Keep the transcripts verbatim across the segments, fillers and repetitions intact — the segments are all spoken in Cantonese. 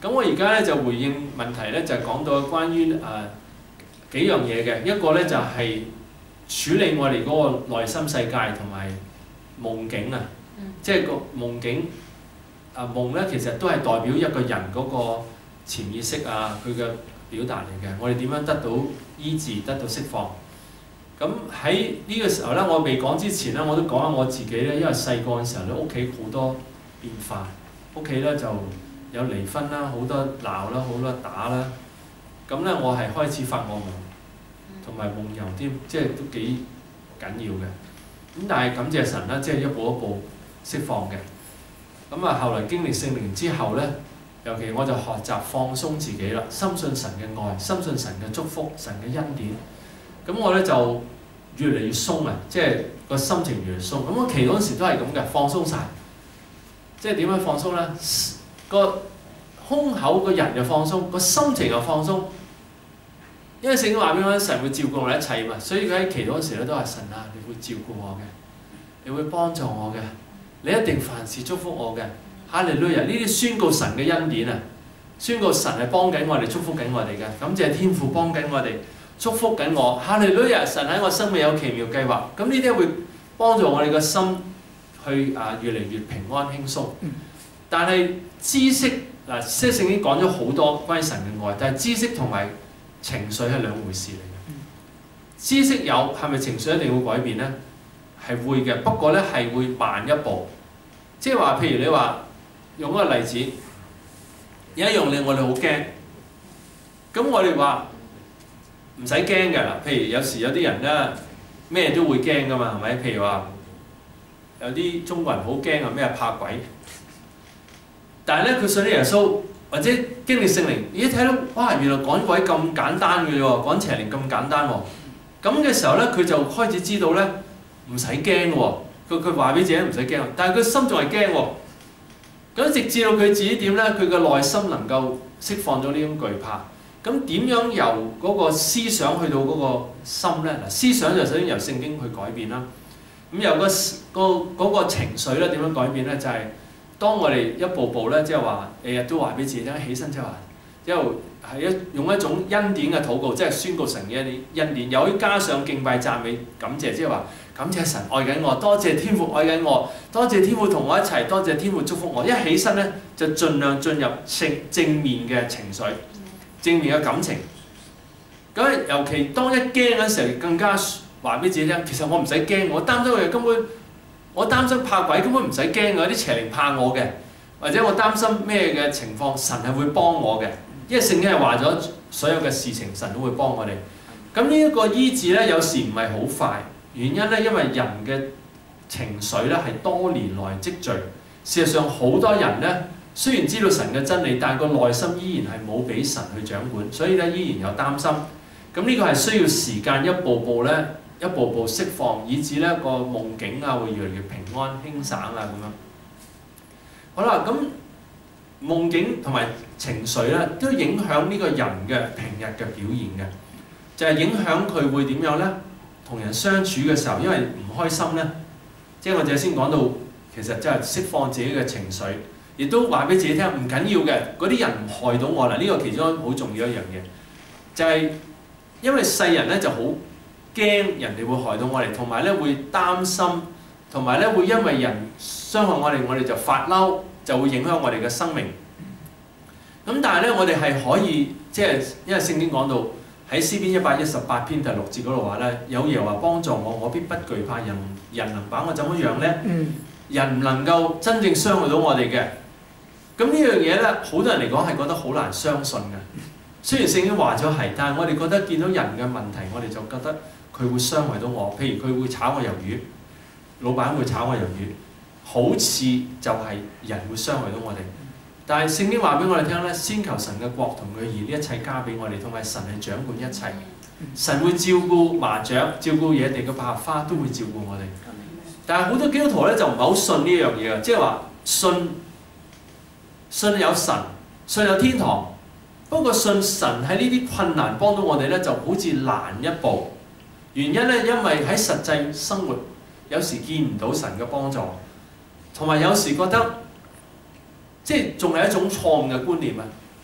咁我而家咧就回應問題咧，就係講到關於誒、呃、幾樣嘢嘅，一個咧就係、是、處理我哋嗰個內心世界同埋夢境啊，嗯、即係個夢境啊夢咧，其實都係代表一個人嗰個潛意識啊，佢嘅表達嚟嘅。我哋點樣得到醫治、得到釋放？咁喺呢個時候咧，我未講之前咧，我都講下我自己咧，因為細個嘅時候咧，屋企好多變化，屋企咧就有離婚啦，好多鬧啦，好多打啦。咁咧，我係開始發惡夢，同埋夢遊添，即係都幾緊要嘅。咁但係感謝神啦，即係一步一步釋放嘅。咁啊，後來經歷聖靈之後咧，尤其我就學習放鬆自己啦，深信神嘅愛，深信神嘅祝福，神嘅恩典。咁我咧就越嚟越鬆啊，即係個心情越嚟越鬆。咁我祈禱嗰時都係咁嘅，放鬆晒。即係點樣放鬆咧？個胸口個人又放鬆，個心情又放鬆。因為聖經話俾我聽，神會照顧我哋一切嘛，所以佢喺祈禱嗰時咧都係神啊，你會照顧我嘅，你會幫助我嘅，你一定凡事祝福我嘅。哈利路亞！呢啲宣告神嘅恩典啊，宣告神係幫緊我哋，祝福緊我哋嘅。感謝天父幫緊我哋。祝福緊我，哈利路亞！神喺我生命有奇妙計劃，咁呢啲會幫助我哋個心去啊越嚟越平安輕鬆。但係知識嗱，即係聖經講咗好多關於神嘅愛，但係知識同埋情緒係兩回事嚟嘅。知識有係咪情緒一定會改變咧？係會嘅，不過咧係會慢一步。即係話，譬如你話用一個例子，有一樣嘢我哋好驚，咁我哋話。唔使驚嘅啦，譬如有時有啲人咧咩都會驚噶嘛，係咪？譬如話有啲中國人好驚啊，咩怕鬼，但係咧佢信咗耶穌或者經歷聖靈，咦睇到哇原來趕鬼咁簡單嘅啫喎，趕邪靈咁簡單喎，咁嘅時候咧佢就開始知道咧唔使驚喎，佢佢話俾自己唔使驚，但係佢心仲係驚喎，咁直至到佢自己點咧，佢嘅內心能夠釋放咗呢種懼怕。咁點樣由嗰個思想去到嗰個心咧？嗱，思想就首先由聖經去改變啦。咁由個個嗰個情緒咧點樣改變咧？就係當我哋一步步咧，即係話日日都話俾自己聽，起身即係話，之後係一用一種恩典嘅禱告，即係宣告神嘅一啲恩典，又可以加上敬拜讚美感謝，即係話感謝神愛緊我，多謝天父愛緊我，多謝天父同我一齊，多謝天父祝福我。一起身咧就盡量進入正正面嘅情緒。正面嘅感情，咁尤其當一驚嗰時候，更加話俾自己聽，其實我唔使驚，我擔心嘅根本，我擔心怕鬼根本唔使驚嘅，啲邪靈怕我嘅，或者我擔心咩嘅情況，神係會幫我嘅，因為聖經係話咗所有嘅事情，神都會幫我哋。咁呢一個醫治咧，有時唔係好快，原因咧，因為人嘅情緒咧係多年來積聚，事實上好多人咧。雖然知道神嘅真理，但係個內心依然係冇俾神去掌管，所以咧依然有擔心。咁呢個係需要時間一步步咧，一步步釋放，以至咧個夢境啊會越嚟越平安輕省啊咁樣。好啦，咁夢境同埋情緒咧都影響呢個人嘅平日嘅表現嘅，就係、是、影響佢會點樣咧？同人相處嘅時候，因為唔開心咧，即係我哋先講到，其實即係釋放自己嘅情緒。亦都話俾自己聽，唔緊要嘅，嗰啲人唔害到我啦。呢個其中好重要一樣嘢，就係因為世人咧就好驚人哋會害到我哋，同埋咧會擔心，同埋咧會因為人傷害我哋，我哋就發嬲，就會影響我哋嘅生命。咁但係咧，我哋係可以即係，因為聖經講到喺詩篇一百一十八篇第六節嗰度話咧，有耶和華幫助我，我必不懼怕。人人能把我怎麼樣咧？嗯、人唔能夠真正傷害到我哋嘅。咁呢樣嘢咧，好多人嚟講係覺得好難相信嘅。雖然聖經話咗係，但係我哋覺得見到人嘅問題，我哋就覺得佢會傷害到我。譬如佢會炒我魷魚，老闆會炒我魷魚，好似就係人會傷害到我哋。但係聖經話俾我哋聽咧，先求神嘅國同佢義，呢一切加俾我哋，同埋神係掌管一切。神會照顧麻雀，照顧野地嘅百合花，都會照顧我哋。但係好多基督徒咧就唔係好信呢樣嘢嘅，即係話信。信有神，信有天堂，不過信神喺呢啲困難幫到我哋咧，就好似難一步。原因咧，因為喺實際生活有時見唔到神嘅幫助，同埋有時覺得即係仲係一種錯誤嘅觀念啊！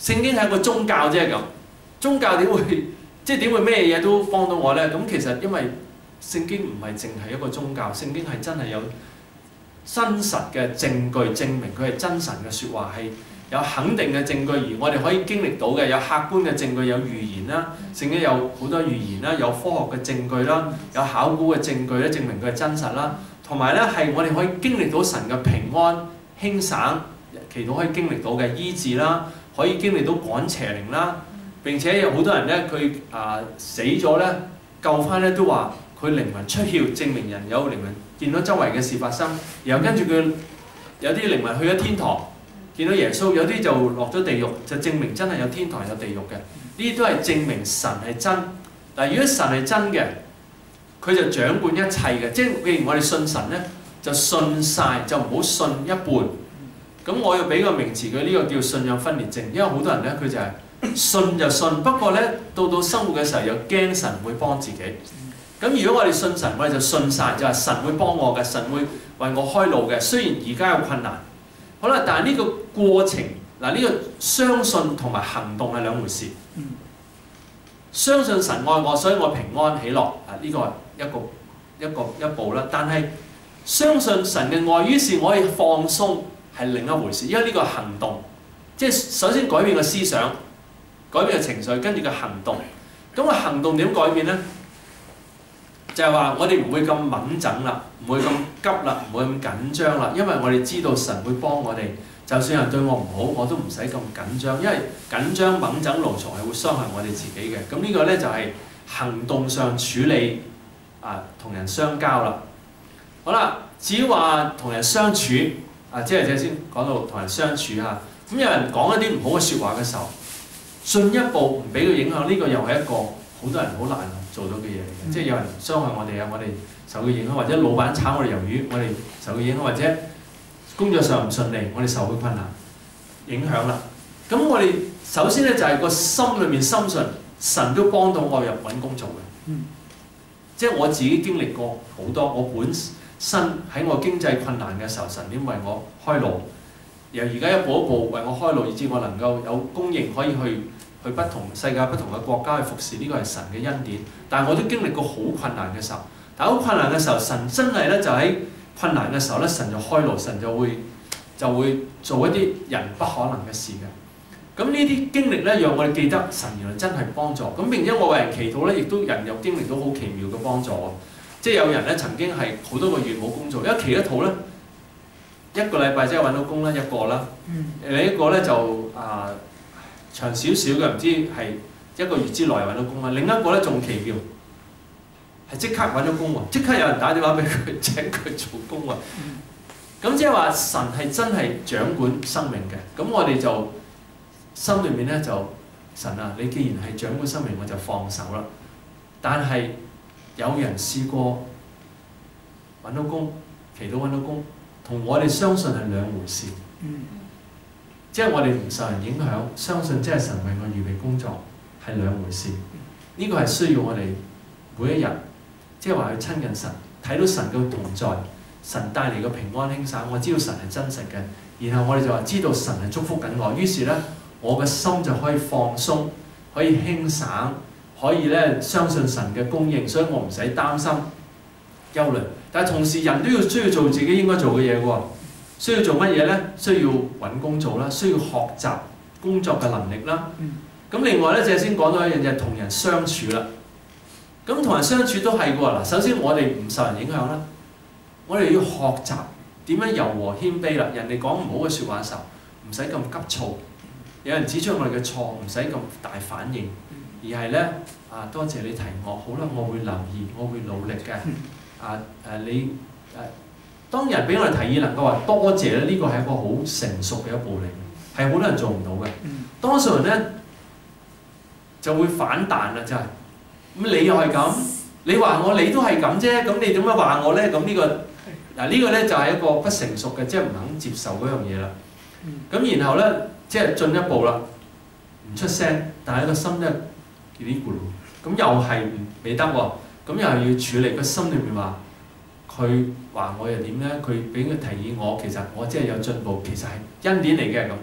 聖經係一個宗教啫咁，宗教點會即係點會咩嘢都幫到我咧？咁其實因為聖經唔係淨係一個宗教，聖經係真係有真實嘅證據證明佢係真神嘅説話，係有肯定嘅證據，而我哋可以經歷到嘅有客觀嘅證據，有預言啦，聖經有好多預言啦，有科學嘅證據啦，有考古嘅證據咧，證明佢係真實啦，同埋咧係我哋可以經歷到神嘅平安輕省，祈禱可以經歷到嘅醫治啦，可以經歷到趕邪靈啦，並且有好多人咧佢啊死咗咧救翻咧都話佢靈魂出竅，證明人有靈魂見到周圍嘅事發生，然後跟住佢有啲靈魂去咗天堂。見到耶穌，有啲就落咗地獄，就證明真係有天堂有地獄嘅。呢啲都係證明神係真。但係如果神係真嘅，佢就掌管一切嘅。即係譬如我哋信神咧，就信晒，就唔好信一半。咁我要俾個名詞佢，呢個叫信仰分裂症。因為好多人咧，佢就係信就信，不過咧到到生活嘅時候又驚神會幫自己。咁如果我哋信神，我哋就信晒，就係神會幫我嘅，神會為我開路嘅。雖然而家有困難。好啦，但係呢個過程嗱，呢個相信同埋行動係兩回事。相信神愛我，所以我平安喜樂啊，呢個係一個一個一步啦。但係相信神嘅愛，於是我可以放鬆，係另一回事。因為呢個行動，即係首先改變個思想，改變個情緒，跟住個行動。咁個行動點改變咧？就係話我哋唔會咁敏感啦，唔會咁急啦，唔會咁緊張啦，因為我哋知道神會幫我哋，就算人對我唔好，我都唔使咁緊張，因為緊張、敏感、勞嘈係會傷害我哋自己嘅。咁呢個咧就係行動上處理啊，同人相交啦。好啦，至於話同人相處啊，即係即係先講到同人相處嚇。咁有人講一啲唔好嘅説話嘅時候，進一步唔俾佢影響，呢個又係一個好多人好難做到嘅嘢嚟嘅，嗯、即係有人傷害我哋啊，我哋受佢影響，或者老闆炒我哋魷魚，我哋受佢影響，或者工作上唔順利，我哋受佢困難影響啦。咁我哋首先咧就係、是、個心裏面深信神都幫到我入揾工做嘅，嗯、即係我自己經歷過好多，我本身喺我經濟困難嘅時候，神點為我開路，由而家一步一步為我開路，以至我能夠有供應可以去。去不同世界不同嘅國家去服侍，呢個係神嘅恩典。但係我都經歷過好困難嘅時候，但係好困難嘅時候，神真係咧就喺困難嘅時候咧，神就開路，神就會就會做一啲人不可能嘅事嘅。咁呢啲經歷咧，讓我哋記得神原來真係幫助。咁並且我為人祈禱咧，亦都人又經歷到好奇妙嘅幫助。即係有人咧曾經係好多個月冇工作，一祈禱咧一個禮拜即係揾到工啦，一個啦，另一個咧就啊。呃長少少嘅，唔知係一個月之內揾到工啦。另一個咧仲奇妙，係即刻揾咗工喎，即刻有人打電話俾佢請佢做工喎。咁即係話神係真係掌管生命嘅。咁我哋就心裏面咧就神啊，你既然係掌管生命，我就放手啦。但係有人試過揾到工，祈禱揾到工，同我哋相信係兩回事。即係我哋唔受人影響，相信即係神為我預備工作係兩回事。呢、這個係需要我哋每一日，即係話去親近神，睇到神嘅同在，神帶嚟嘅平安輕省，我知道神係真實嘅。然後我哋就話知道神係祝福緊我，於是咧我嘅心就可以放鬆，可以輕省，可以咧相信神嘅供應，所以我唔使擔心憂慮。但係同時人都要需要做自己應該做嘅嘢喎。需要做乜嘢咧？需要揾工做啦，需要學習工作嘅能力啦。咁、嗯、另外咧，就係先講到一樣嘢，同人相處啦。咁同人相處都係喎。嗱，首先我哋唔受人影響啦，我哋要學習點樣柔和謙卑啦。人哋講唔好嘅説話嘅時候，唔使咁急躁。有人指出我哋嘅錯，唔使咁大反應，而係咧啊，多謝你提我，好啦，我會留意，我會努力嘅。啊誒，你誒。啊當人俾我哋提議能夠話多謝咧，呢個係一個好成熟嘅一步嚟，係好多人做唔到嘅。多數人咧就會反彈啦，真係。咁你又係咁，你話我你都係咁啫，咁你點解話我咧？咁呢個嗱呢個咧就係一個不成熟嘅，即係唔肯接受嗰樣嘢啦。咁然後咧即係進一步啦，唔出聲，但係個心咧嘰哩咕嚕，咁又係唔未得喎，咁又係要處理個心裏面話。佢話我又點咧？佢俾個提議我，其實我真係有進步，其實係恩典嚟嘅咁。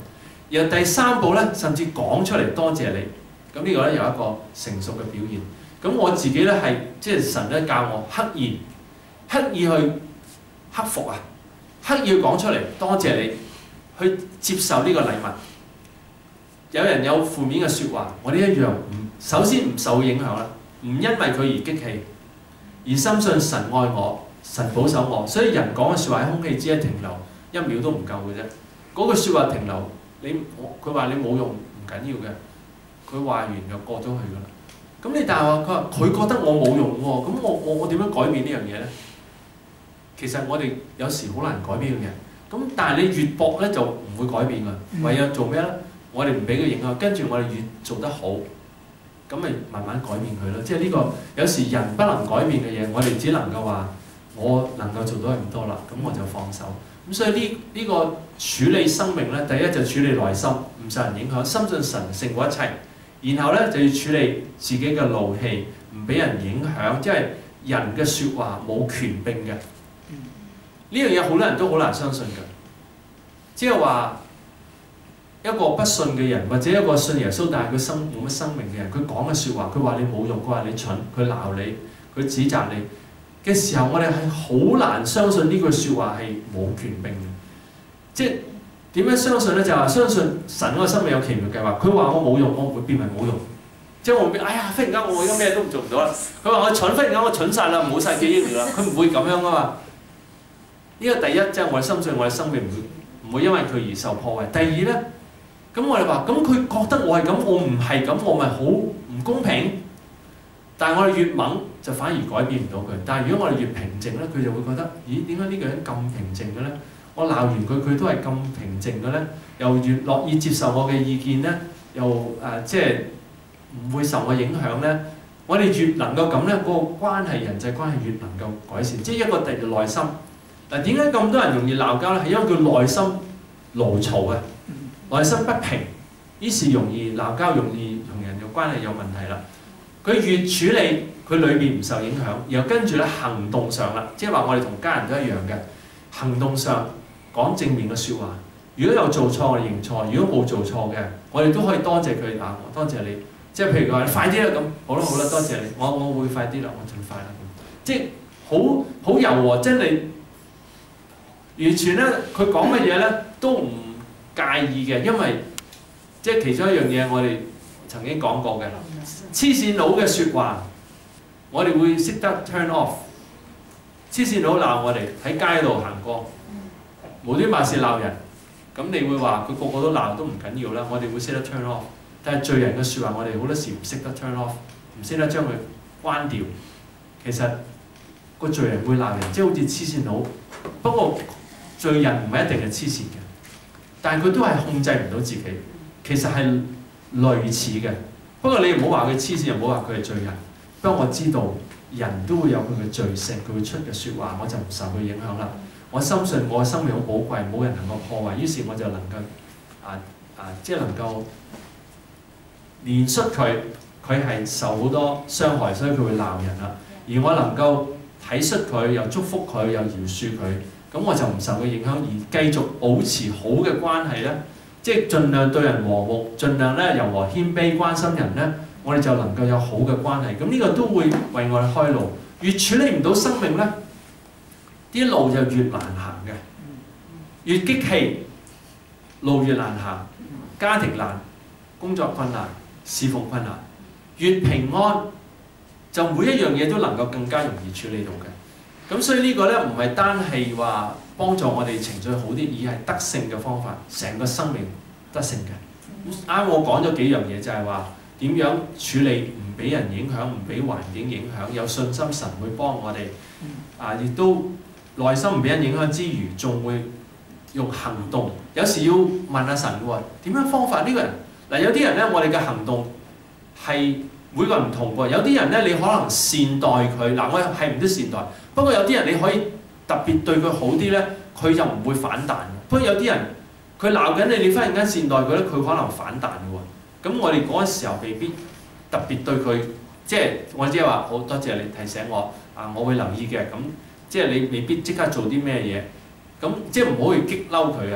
然後第三步咧，甚至講出嚟多謝你。咁呢個咧有一個成熟嘅表現。咁我自己咧係即係神咧教我刻意刻意去克服啊，刻意去講出嚟多謝你，去接受呢個禮物。有人有負面嘅説話，我哋一樣唔首先唔受影響啦，唔因為佢而激氣，而深信神愛我，神保守我。所以人講嘅説話喺空氣之中停留一秒都唔夠嘅啫。嗰句説話停留，你佢話你冇用唔緊要嘅，佢話完就過咗去㗎啦。咁你但係話佢話佢覺得我冇用喎，咁我我我點樣改變呢樣嘢咧？其實我哋有時好難改變嘅，咁但係你越搏咧就唔會改變㗎。唯有做咩咧？我哋唔俾佢影響，跟住我哋越做得好，咁咪慢慢改變佢咯。即係呢個有時人不能改變嘅嘢，我哋只能夠話我能夠做到係唔多啦，咁我就放手。咁所以呢呢個處理生命咧，第一就處理內心，唔受人影響，深信神勝過一切。然後咧就要處理自己嘅怒氣，唔俾人影響，即係人嘅説話冇權柄嘅。呢樣嘢好多人都好難相信㗎，即係話一個不信嘅人，或者一個信耶穌但係佢生冇乜生命嘅人，佢講嘅説話，佢話你冇用，佢話你蠢，佢鬧你，佢指責你嘅時候，我哋係好難相信呢句説話係冇權柄嘅。即係點樣相信咧？就係話相信神嗰個生命有奇妙計劃。佢話我冇用，我唔會變為冇用。即係我會變，哎呀，忽然間我而家咩都做唔到啦。佢話我蠢，忽然間我蠢晒啦，冇晒記憶力啦。佢唔會咁樣噶嘛。呢個第一，即係我哋深信我哋生命唔會唔會因為佢而受破壞。第二咧，咁我哋話，咁佢覺得我係咁，我唔係咁，我咪好唔公平。但係我哋越猛就反而改變唔到佢。但係如果我哋越平靜咧，佢就會覺得，咦？點解呢個人咁平靜嘅咧？我鬧完佢，佢都係咁平靜嘅咧，又越樂意接受我嘅意見咧，又誒、呃、即係唔會受我影響咧。我哋越能夠咁咧，嗰、那個關係人際關係越能夠改善。即係一個第內心嗱，點解咁多人容易鬧交咧？係因為佢內心勞嘈啊，內心不平，於是容易鬧交，容易同人嘅關係有問題啦。佢越處理，佢裏邊唔受影響，然後跟住咧行動上啦，即係話我哋同家人都一樣嘅行動上。講正面嘅説話，如果有做錯我哋認錯，如果冇做錯嘅，我哋都可以多謝佢啊！多謝你，即係譬如佢話你快啲啦咁，好啦好啦，多謝你，我我會快啲啦，我盡快啦咁，即係好好柔和，即係你完全咧，佢講乜嘢咧都唔介意嘅，因為即係其中一樣嘢，我哋曾經講過嘅黐線佬嘅説話，我哋會識得 turn off。黐線佬鬧我哋喺街度行過。無端白事鬧人，咁你會話佢個個都鬧都唔緊要啦。我哋會識得 turn off， 但係罪人嘅説話，我哋好多時唔識得 turn off， 唔識得將佢關掉。其實個罪人會鬧人，即係好似黐線佬。不過罪人唔係一定係黐線嘅，但係佢都係控制唔到自己。其實係類似嘅。不過你唔好話佢黐線，又唔好話佢係罪人。不過我知道人都會有佢嘅罪性，佢會出嘅説話，我就唔受佢影響啦。我深信我嘅生命好寶貴，冇人能夠破壞，於是我就能夠啊啊，即係能夠憐恤佢，佢係受好多傷害，所以佢會鬧人啦。而我能夠體恤佢，又祝福佢，又饒恕佢，咁我就唔受佢影響，而繼續保持好嘅關係咧，即係盡量對人和睦，盡量咧柔和謙卑關心人咧，我哋就能夠有好嘅關係。咁呢個都會為我哋開路。越處理唔到生命咧，啲路就越難行嘅，越激氣，路越難行，家庭難，工作困難，侍奉困難，越平安，就每一樣嘢都能夠更加容易處理到嘅。咁所以呢個咧唔係單係話幫助我哋情緒好啲，而係得勝嘅方法，成個生命得勝嘅。啱我講咗幾樣嘢，就係話點樣處理唔俾人影響，唔俾環境影響，有信心神會幫我哋，啊亦都。內心唔俾人影響之餘，仲會用行動。有時要問下神喎，點樣方法呢個人？嗱，有啲人咧，我哋嘅行動係每個人唔同喎。有啲人咧，你可能善待佢，嗱，我係唔都善待。不過有啲人你可以特別對佢好啲咧，佢就唔會反彈。不過有啲人佢鬧緊你，你忽然間善待佢咧，佢可能反彈嘅喎。咁我哋嗰個時候未必特別對佢，即係我只係話好多謝你提醒我，啊，我會留意嘅咁。即係你未必即刻做啲咩嘢，咁即係唔好去激嬲佢啊！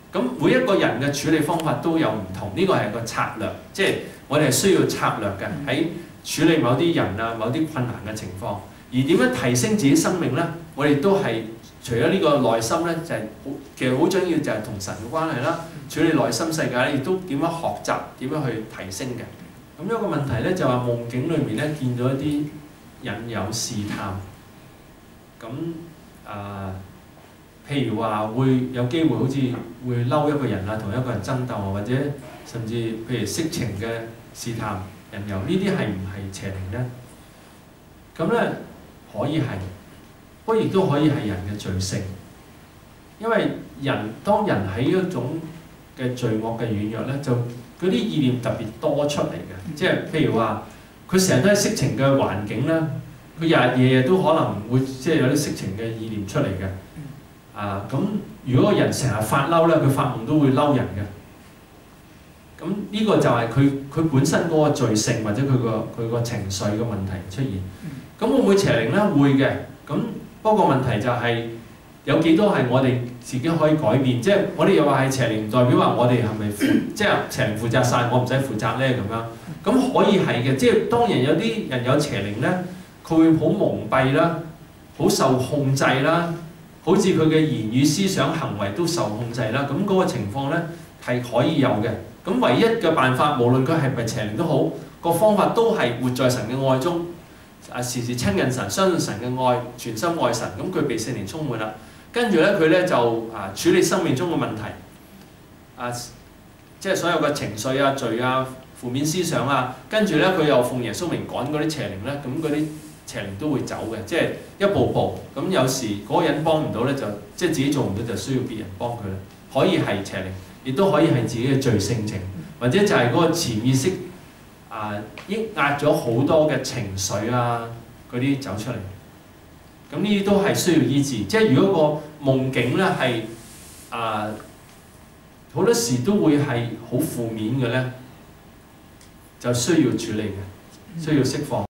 咁每一個人嘅處理方法都有唔同，呢個係個策略，即係我哋係需要策略嘅喺處理某啲人啊、某啲困難嘅情況。而點樣提升自己生命咧？我哋都係除咗呢個內心咧，就係好其實好重要就係同神嘅關係啦。處理內心世界咧，亦都點樣學習點樣去提升嘅。咁有一個問題咧，就係話夢境裏面咧見到一啲引誘試探，咁啊、呃，譬如話會有機會好似會嬲一個人啊，同一個人爭鬥啊，或者甚至譬如色情嘅試探引誘，呢啲係唔係邪靈咧？咁咧可以係，不過亦都可以係人嘅罪性，因為人當人喺一種嘅罪惡嘅軟弱咧，就嗰啲意念特別多出嚟嘅，即係譬如話，佢成日都係色情嘅環境啦，佢日日夜夜都可能會即係有啲色情嘅意念出嚟嘅。啊，咁如果個人成日發嬲咧，佢發夢都會嬲人嘅。咁呢個就係佢佢本身嗰個罪性或者佢個佢個情緒嘅問題出現。咁會唔會邪靈咧？會嘅。咁不過問題就係有幾多係我哋自己可以改變？即係我哋又話係邪靈，唔代表話我哋係咪負即係邪靈負責晒，我唔使負責咧咁樣。咁可以係嘅，即係當然有啲人有邪靈咧，佢會好蒙蔽啦，好受控制啦，好似佢嘅言語、思想、行為都受控制啦。咁嗰個情況咧係可以有嘅。咁唯一嘅辦法，無論佢係咪邪靈都好，個方法都係活在神嘅愛中。啊！時時親近神，相信神嘅愛，全心愛神，咁佢被聖靈充滿啦。跟住咧，佢咧就啊處理生命中嘅問題，啊即係所有嘅情緒啊、罪啊、負面思想啊。跟住咧，佢又奉耶穌名趕嗰啲邪靈咧，咁嗰啲邪靈都會走嘅，即係一步步。咁有時嗰個人幫唔到咧，就即係自己做唔到，就需要別人幫佢啦。可以係邪靈，亦都可以係自己嘅罪性情，或者就係嗰個潛意識。啊！抑壓咗好多嘅情緒啊，嗰啲走出嚟，咁呢啲都係需要醫治。即係如果個夢境咧係啊好多時都會係好負面嘅咧，就需要處理嘅，需要釋放。